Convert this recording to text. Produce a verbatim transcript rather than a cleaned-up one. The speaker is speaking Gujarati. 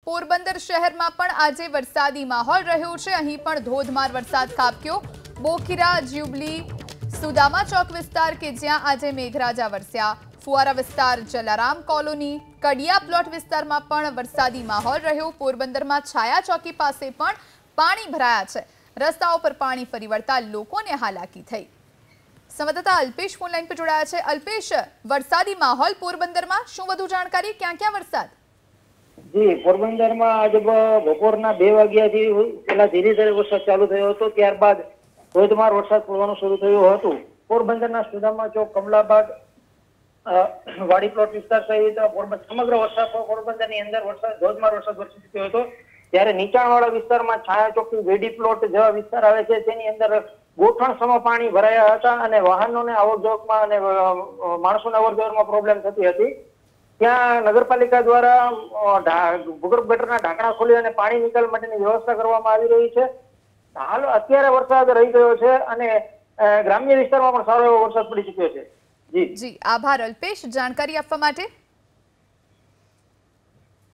પોરબંદર શહેરમાં પણ આજે વરસાદી માહોલ રહ્યો છે। અહીં પણ ધોધમાર વરસાદ ખાબક્યો। બોખીરા, જ્યુબલી, સુદામા ચોક વિસ્તાર કે જ્યાં આજે મેઘરાજા વરસ્યા। ફુવારા વિસ્તાર, જલારામ કોલોની, કડિયા પ્લોટ વિસ્તારમાં પણ વરસાદી માહોલ રહ્યો। પોરબંદરમાં છાયા ચોકી પાસે પણ પાણી ભરાયા છે। રસ્તાઓ પર પાણી ફરી વળતા લોકોને હાલાકી થઈ। સંવાદદાતા અલ્પેશ ફોન લાઈન પર જોડાયા છે। અલ્પેશ, વરસાદી માહોલ પોરબંદરમાં, શું વધુ જાણકારી? ક્યાં ક્યાં વરસાદ? જી, પોરબંદરમાં આજે બપોરના બે વાગ્યાથી પહેલા ધીરે ધીરે વરસાદ ચાલુ થયો હતો, ત્યારબાદ ધોધમાર વરસાદ પડવાનું શરૂ થયું હતું। પોરબંદરના સુદામા ચોક, કમલાબાગ, વાડી પ્લોટ વિસ્તાર સહિત સમગ્ર વરસાદ પોરબંદરની અંદર વરસાદ ધોધમાર વરસાદ વરસી ચૂક્યો હતો। ત્યારે નીચાણવાળા વિસ્તારમાં છાયા ચોકી, વેડી પ્લોટ જેવા વિસ્તાર આવે છે તેની અંદર ગોઠણ સમ પાણી ભરાયા હતા અને વાહનોને અવરજવરમાં અને માણસોને અવરજવરમાં પ્રોબ્લેમ થતી હતી। ત્યાં નગરપાલિકા દ્વારા ભૂગર્ભ ગટરના ઢાંકણા ખોલી અને પાણી નિકાલ માટેની વ્યવસ્થા કરવામાં આવી રહી છે। હાલ અત્યારે વરસાદ રહી ગયો છે અને ગ્રામ્ય વિસ્તારમાં પણ સારો એવો વરસાદ પડી ચૂક્યો છે। જી જી, આભાર અલ્પેશ જાણકારી આપવા માટે।